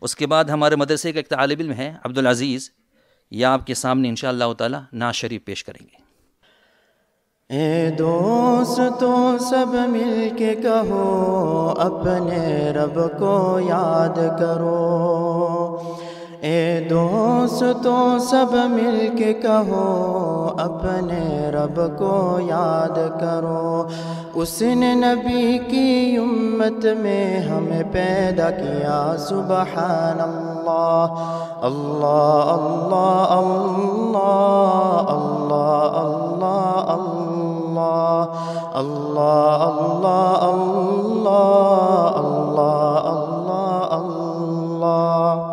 اس کے بعد ہمارے مدرسے کا ایک طالب علم ہے عبدالعزیز، یہ آپ کے سامنے انشاءاللہ تعالی نعت شریف پیش کریں گے۔ اے دوستو سب مل کے کہو اپنے رب کو یاد کرو، اے دوستو سب مل کے کہو اپنے رب کو یاد کرو، اس نے نبی کی امت میں ہمیں پیدا کیا، سبحان اللہ اللہ اللہ اللہ اللہ اللہ اللہ اللہ اللہ اللہ اللہ اللہ۔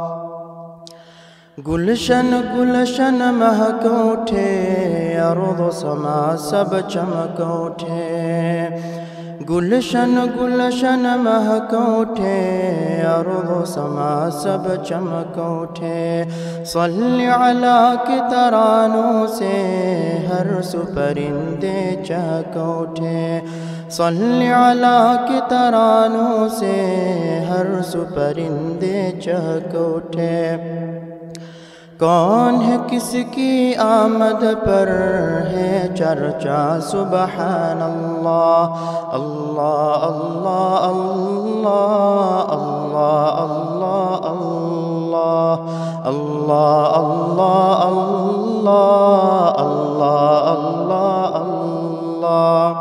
گلشن گلشن مہک اٹھے، ارض و سما سب چمک اٹھے، گلشن گلشن مہک اٹھے، ارض و سما سب چمک اٹھے، صلی علی کے ترانوں سے ہر سو پرندے چہک اٹھے، صلی علی کے ترانوں سے ہر سو پرندے چہک اٹھے، کون ہے کس کی آمد پر ہے چرچا، سبحان اللہ اللہ اللہ اللہ اللہ اللہ اللہ اللہ اللہ اللہ اللہ اللہ۔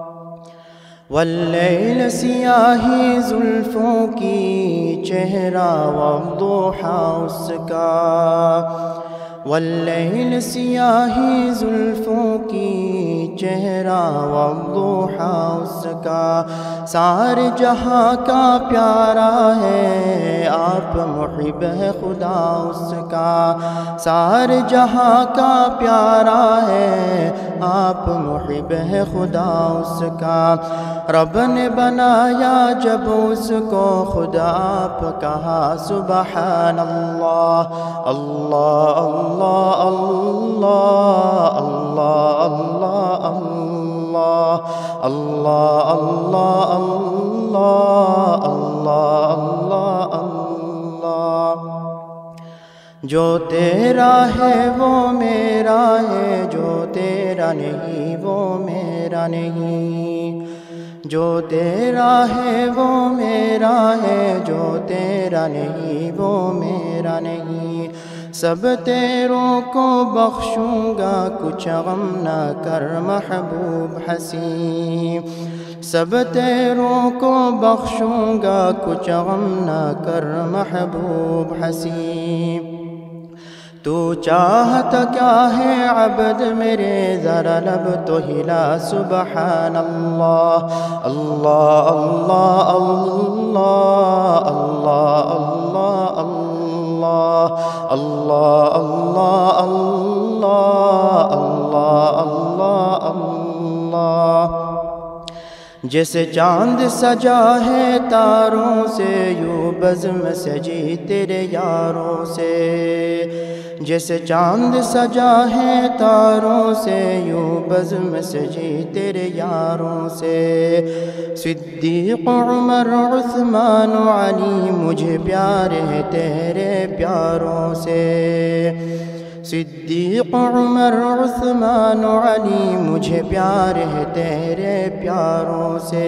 واللیل سیاہی زلفوں کی چہرہ والضحا اس کا، واللیل سیاہی زلفوں کی چہرہ والضحا اس کا، سارے جہاں کا پیارا ہے آپ محب ہے خدا اس کا، سارے جہاں کا پیارا ہے آپ محب ہے خدا اس کا، رب نے بنایا جب اس کو خدا آپ کہا، سبحان اللہ اللہ اللہ اللہ اللہ اللہ اللہ اللہ اللہ اللہ اللہ۔ جو تیرا ہے وہ میرا ہے، جو تیرا نہیں وہ میرا نہیں، جو تیرا ہے وہ میرا ہے، جو تیرا نہیں وہ میرا نہیں، سب تیروں کو بخشوں گا کچھ غم نہ کر محبوب حسین، سب تیروں کو بخشوں گا کچھ غم نہ کر محبوب حسین، تو چاہتا کیا ہے عبد میرے ذرا لب تو ہلا، سبحان اللہ اللہ اللہ اللہ اللہ اللہ اللہ اللہ اللہ اللہ اللہ اللہ۔ جیسے چاند سجا ہے تاروں سے، یوں بزم سجی تیرے یاروں سے، جیسے چاند سجا ہے تاروں سے، یوں بزم سجی تیرے یاروں سے، صدیق عمر عثمان علی مجھے پیارے ہیں تیرے پیاروں سے، صدیق عمر عثمان علی مجھے پیارے ہیں تیرے پیاروں سے،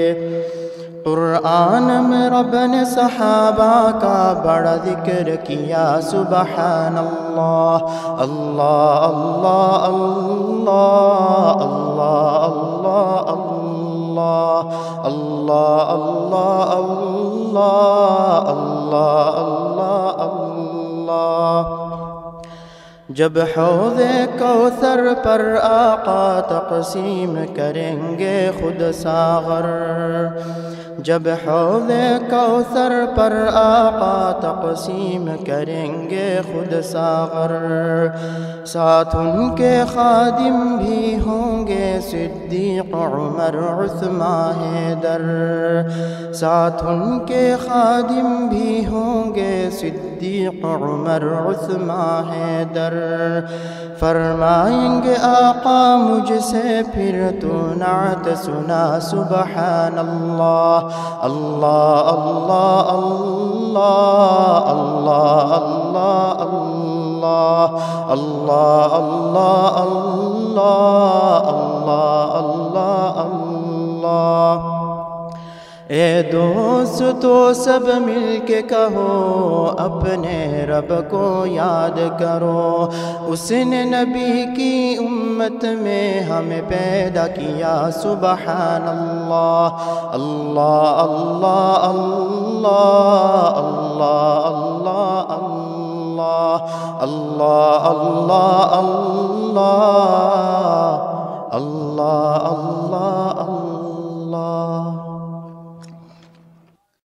قرآن میں رب نے صحابہ کا بڑا ذکر کیا، سبحان اللہ اللہ اللہ اللہ اللہ اللہ اللہ اللہ اللہ اللہ اللہ اللہ۔ جب حوض کوثر پر آقا تقسیم کریں گے خود ساغر، جب حوض کوثر پر آقا تقسیم کریں گے خود ساغر، ساتھ ان کے خادم بھی ہوں گے صدیق عمر عثمان حیدر، ساتھ ان کے خادم بھی ہوں گے صدیق عمر عثمان حیدر، فرمائیں گے آقا مجھ سے پھر تو نعت سنا سبحان اللہ اللہ اللہ اللہ اللہ اللہ اللہ اللہ اللہ اللہ اللہ اللہ۔ اے دوستو سب مل کے کہو اپنے رب کو یاد کرو، اس نے نبی کی امت میں ہمیں پیدا کیا سبحان اللہ اللہ اللہ اللہ اللہ اللہ اللہ اللہ اللہ اللہ اللہ اللہ اللہ۔